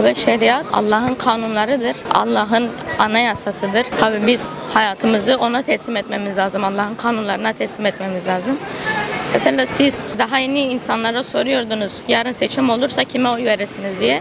Abi şeriat Allah'ın kanunlarıdır. Allah'ın anayasasıdır. Tabii biz hayatımızı ona teslim etmemiz lazım. Allah'ın kanunlarına teslim etmemiz lazım. Mesela siz daha yeni insanlara soruyordunuz, yarın seçim olursa kime oy verirsiniz diye.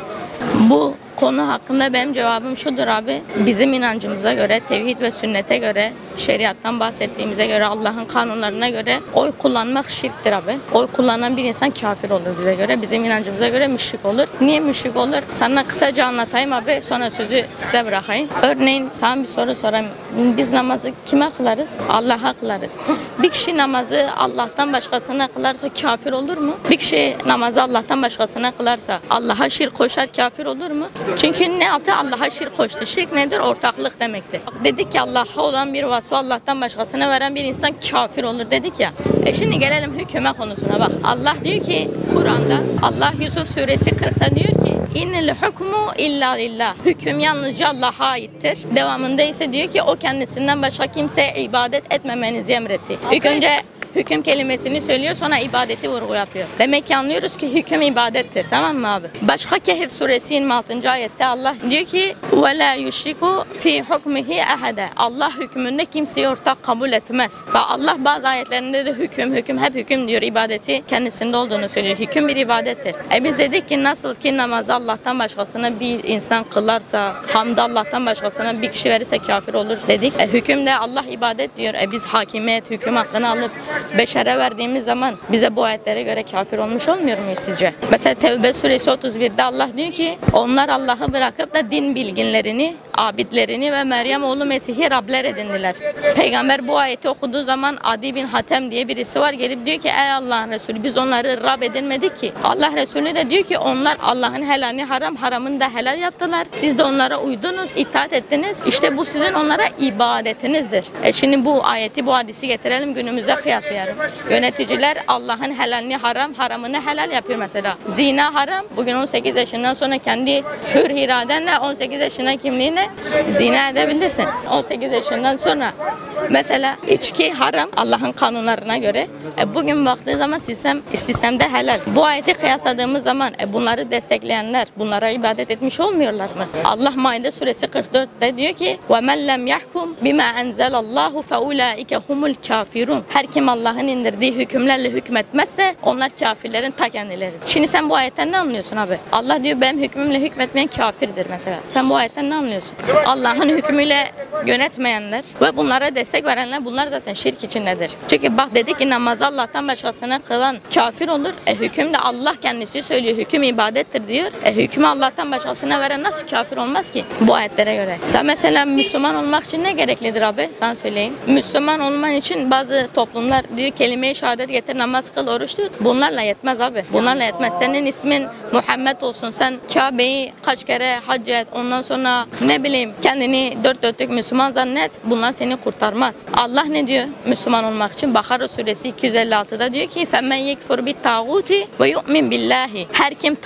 Bu konu hakkında benim cevabım şudur abi. Bizim inancımıza göre, tevhid ve sünnete göre, şeriattan bahsettiğimize göre, Allah'ın kanunlarına göre oy kullanmak şirktir abi. Oy kullanan bir insan kafir olur bize göre. Bizim inancımıza göre müşrik olur. Niye müşrik olur? Sana kısaca anlatayım abi. Sonra sözü size bırakayım. Örneğin sana bir soru sorayım. Biz namazı kime kılarız? Allah'a kılarız. Bir kişi namazı Allah'tan başkasına kılarsa kafir olur mu? Bir kişi namazı Allah'tan başkasına kılarsa Allah'a şirk koşar, kafir olur mu? Çünkü ne yaptı? Allah'a şirk koştu. Şirk nedir? Ortaklık demektir. Dedik ki Allah'a olan bir vasfı Allah'tan başkasına veren bir insan kafir olur dedik ya. Şimdi gelelim hüküme konusuna bak. Allah diyor ki Kur'an'da, Allah Yusuf suresi 40'ta diyor ki İnnel hukmu illa lillah. Hüküm yalnızca Allah'a aittir. Devamında ise diyor ki o kendisinden başka kimseye ibadet etmemenizi emretti. İlk önce hüküm kelimesini söylüyor, sonra ibadeti vurgu yapıyor. Demek ki anlıyoruz ki hüküm ibadettir, tamam mı abi? Başka Kehf suresi 26. ayette Allah diyor ki وَلَا يُشْرِكُ فِي حُكْمِهِ أَحَدًا. Allah hükmünde kimseyi ortak kabul etmez. Ve Allah bazı ayetlerinde de hüküm, hep hüküm diyor, ibadeti kendisinde olduğunu söylüyor. Hüküm bir ibadettir. Biz dedik ki nasıl ki namazı Allah'tan başkasına bir insan kılarsa, hamd Allah'tan başkasına bir kişi verirse kafir olur dedik. Hüküm de Allah ibadet diyor. Biz hakimiyet, hüküm hakkını alıp beşere verdiğimiz zaman bize bu ayetlere göre kafir olmuş olmuyor muyuz sizce? Mesela Tevbe suresi 31'de Allah diyor ki onlar Allah'ı bırakıp da din bilginlerini, abidlerini ve Meryem oğlu Mesih'i Rabler edindiler. Peygamber bu ayeti okuduğu zaman Adi bin Hatem diye birisi var, gelip diyor ki ey Allah'ın Resulü biz onları Rab edinmedik ki. Allah Resulü de diyor ki onlar Allah'ın helalini haram, haramını da helal yaptılar. Siz de onlara uydunuz, itaat ettiniz. İşte bu sizin onlara ibadetinizdir. Şimdi bu ayeti, bu hadisi getirelim günümüze kıyaslayalım. Yöneticiler Allah'ın helalini haram, haramını helal yapıyor mesela. Zina haram. Bugün 18 yaşından sonra kendi hür iradenle 18 yaşından kimliğine zina edebilirsin. 18 yaşından sonra mesela içki haram Allah'ın kanunlarına göre. Bugün baktığı zaman sistemde helal. Bu ayeti kıyasladığımız zaman bunları destekleyenler bunlara ibadet etmiş olmuyorlar mı? Allah Maide suresi 44'te diyor ki وَمَنْ لَمْ يَحْكُمْ بِمَا أَنْزَلَ اللّٰهُ فَاُولَٰئِكَ هُمُ الْكَافِرُونَ. Her kim Allah'ın indirdiği hükümlerle hükmetmezse onlar kafirlerin ta kendileridir. Şimdi sen bu ayetten ne anlıyorsun abi? Allah diyor benim hükmümle hükmetmeyen kafirdir mesela. Sen bu ayetten ne anlıyorsun? Allah'ın hükmüyle yönetmeyenler ve bunlara destek verenler bunlar zaten şirk içindedir. Çünkü bak dedi ki namazı Allah'tan başkasına kılan kafir olur. Hüküm de Allah kendisi söylüyor. Hüküm ibadettir diyor. Hükmü Allah'tan başkasına veren nasıl kafir olmaz ki bu ayetlere göre? Sen mesela Müslüman olmak için ne gereklidir abi? Sana söyleyeyim. Müslüman olman için bazı toplumlar diyor kelime-i şehadet getir, namaz kıl, oruç tut. Bunlarla yetmez abi. Bunlarla yetmez. Senin ismin Muhammed olsun. Sen Kabe'yi kaç kere hac et. Ondan sonra ne bileyim kendini dört dörtlük Müslüman zannet. Bunlar seni kurtarmaz. Allah ne diyor Müslüman olmak için? Bakara suresi 256'da diyor ki فَمَنْ يَكْفُرْ بِالْتَاغُوتِ وَيُؤْمِنْ بِاللّٰهِ. Her kim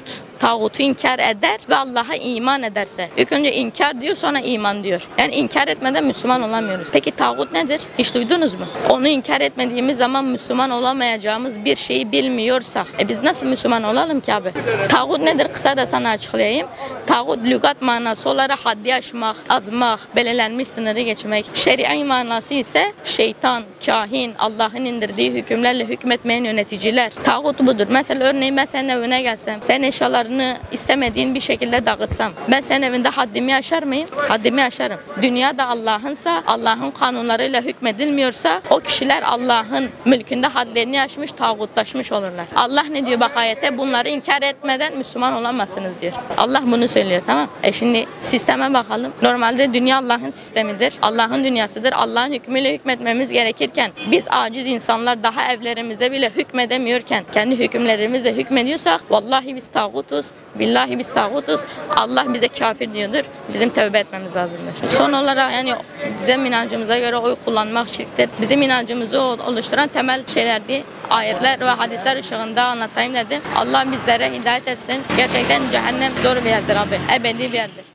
tağutu inkar eder ve Allah'a iman ederse. İlk önce inkar diyor, sonra iman diyor. Yani inkar etmeden Müslüman olamıyoruz. Peki tağut nedir? Hiç duydunuz mu? Onu inkar etmediğimiz zaman Müslüman olamayacağımız bir şeyi bilmiyorsak biz nasıl Müslüman olalım ki abi? Tağut nedir? Kısa da sana açıklayayım. Tağut lügat manası olarak haddi aşmak, azmak, belirlenmiş sınırı geçmek. Şer'i manası ise şeytan, kahin, Allah'ın indirdiği hükümlerle hükmetmeyen yöneticiler. Tağut budur. Mesela örneğin ben senin evine gelsem, sen eşyalarını istemediğin bir şekilde dağıtsam, ben senin evinde haddimi aşar mıyım? Haddimi aşarım. Dünya da Allah'ınsa, Allah'ın kanunlarıyla hükmedilmiyorsa o kişiler Allah'ın mülkünde hadlerini aşmış, tağutlaşmış olurlar. Allah ne diyor bak ayette? Bunları inkar etmeden Müslüman olamazsınız diyor. Allah bunu söylüyor, tamam. Şimdi sisteme bakalım. Normalde dünya Allah'ın sistemidir. Allah'ın dünyasıdır. Allah'ın hükmüyle hükmetmemiz gerekirken biz aciz insanlar daha evlerimize bile hükmedemiyorken kendi hükümlerimizle hükmediyorsak vallahi biz tağutuz. Billahi biz tağutuz. Allah bize kafir diyordur. Bizim tövbe etmemiz lazımdır. Son olarak yani bizim inancımıza göre oy kullanmak şirktir. Bizim inancımızı oluşturan temel şeylerdi. Ayetler ve hadisler ışığında anlatayım dedim. Allah bizlere hidayet etsin. Gerçekten cehennem zor bir yerdir abi. Ebedi bir yerdir.